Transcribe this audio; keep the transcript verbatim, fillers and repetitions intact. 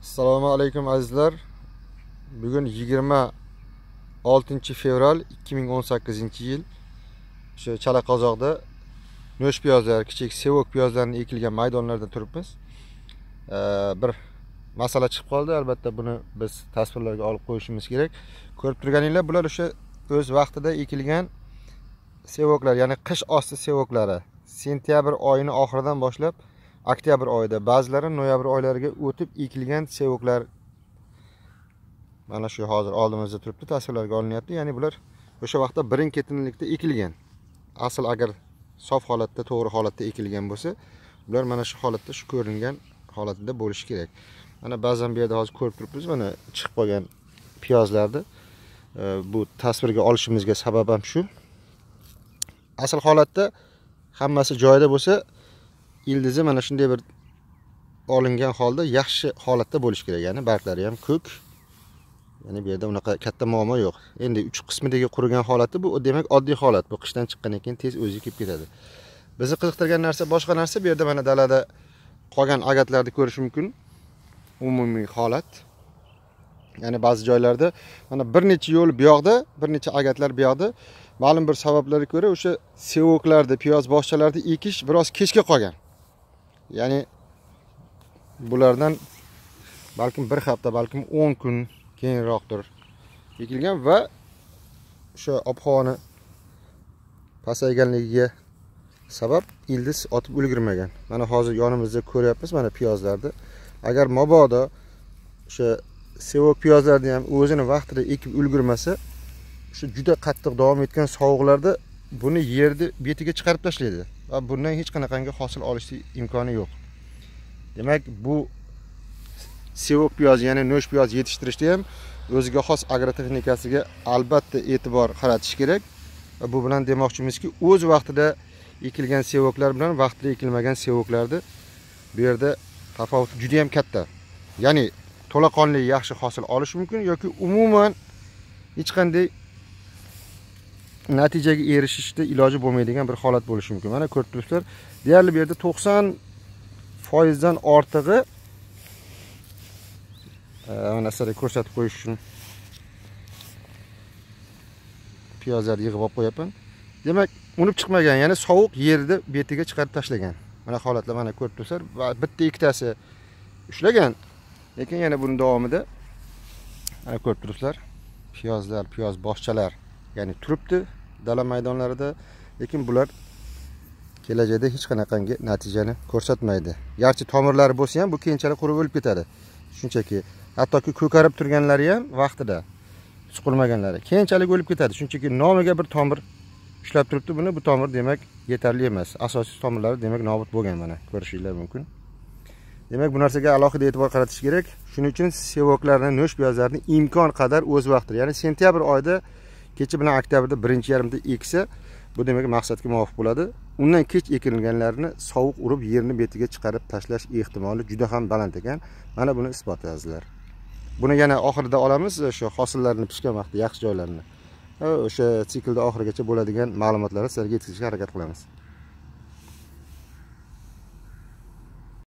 Assalomu alaykum azizlar. Bugun yigirma oltinchi fevral ikki ming o'n sakkizinchi yil. Shu Chalaqozoqda no'sh piyozlar, kichik sevok piyozlarning ekilgan maydonlarda turibmiz. Bir masala chiqib qoldi. Albatta buni biz tasvirlarga olib qo'yishimiz kerak. Ko'rib turganinglar, bular o'sha o'z vaqtida ekilgan sevoklar, ya'ni qish osti sevoklari. Sentyabr oyining oxiridan boshlab oktyabr oyida, ba'zilari noyabr oylariga o'tib ekilgan sevoklar mana shu hozir oldimizda turibdi, tasvirlarga olinyapti. Ya'ni bular o'sha vaqtda birin-ketinlikda ekilgan. Asl agar sof holatda, to'g'ri holatda ekilgan bo'lsa, bular mana shu holatda, shu ko'ringan holatida bo'lishi kerak. Mana ba'zan bu yerda hozir ko'rib turibmiz, mana chiqib qolgan piyozlarni bu tasvirga olishimizga sabab ham shu. Asl holatda hammasi joyida bo'lsa, ildizi mana shunday bir olingan holda yaxshi holatda bo'lishi kerak. Ya'ni barglari ham ko'k. Ya'ni bu yerda unaqa katta muammo yo'q. Endi uch qismidagi qurigan holati bu, demak oddiy holat. Bu qishdan chiqqandan keyin tez o'ziga kelib ketadi. Bizni qiziqtirgan narsa boshqa narsa. Bu yerda mana dalada qolgan agatlarni ko'rish mumkin. Umumiy holat. Ya'ni ba'zi joylarda mana bir necha yo'l bu yoqda, bir necha agatlar bu yoqda. Ma'lum bir sabablarga ko'ra o'sha sevoklarni, piyoz boshchalarni ekish biroz kechga qolgan. Ya'ni bulardan balkim bir hafta, balkim o'n kun keyinroqdir ekilgan va o'sha ob-havoni pasayganligiga sabab ildiz otib ulgurmagan. Mana hozir yonimizda ko'ryapmiz mana piyozlarni. Agar mabodo o'sha sevok piyozlarni ham o'zini vaqtida ekib ulgurmasa, shu juda qattiq davom etgan sovuqlarda buni yerni betiga chiqarib tashlaydi va bundan hech qanaqangi hosil olish imkoni yo'q. Demak, bu sevok piyoz, ya'ni no'sh piyoz yetishtirishda ham o'ziga xos agrotexnikasiga albatta e'tibor qaratish kerak. Va bu bilan demoqchimizki, o'z vaqtida ekilgan sevoklar bilan vaqtida ekilmagan sevoklarni bu yerda tafovut juda ham katta. Ya'ni to'laqonli yaxshi hosil olish mumkin yoki umuman hech qanday natijaga erishishda iloji bo'lmaydigan bir holat bo'lishi mumkin. Mana ko'rib turibsizlar, deyarli bu yerda to'qson foiz dan ortig'i mana sizlarga ko'rsatib qo'yish uchun piyozlarni yig'ib olib qo'yapman. Demak, unib chiqmagan, ya'ni sovuq yerni betiga chiqarib tashlagan. Mana holatlar mana ko'rib turibsizlar, va bitta ikkitasi ushlagan, lekin yana buning davomida mana ko'rib turibsizlar, piyozlar, piyoz boshchalar ya'ni turibdi dala maydonlarida, lekin bular kelajakda hech qanaqangi natijani ko'rsatmaydi. Garchi tomirlari bo'lsa ham bu keyinchalik qurib o'lib ketadi. Shunchaki hattoki ko'karib turganlari ham vaqtida suqilmaganlari keyinchalik o'lib ketadi. Shunchaki nomiga bir tomir ushlab turibdi buni. Bu tomir demak yetarli emas. Asosiy tomirlari demak nobud bo'lgan, mana ko'rishinglar mumkin. Demak, bu narsaga alohida e'tibor qaratish kerak. Shuning uchun sevoklarni, no'sh piyozlarni imkon qadar o'z vaqtida, ya'ni sentyabr oyida kechi bilan oktyabrda birinchi yarmida eksa, bu demak maqsadga muvofiq bo'ladi. Undan kech ekilganlarini sovuq urib yerni betiga chiqarib tashlash ehtimoli juda ham baland ekan. Mana buni isbotlazlar. Buni yana oxirida olamiz, o'sha hosillarni pishgan vaqtda yaxshi joylarini. O'sha siklda oxirigacha bo'ladigan ma'lumotlarni sizlarga yetkazishga harakat qilamiz.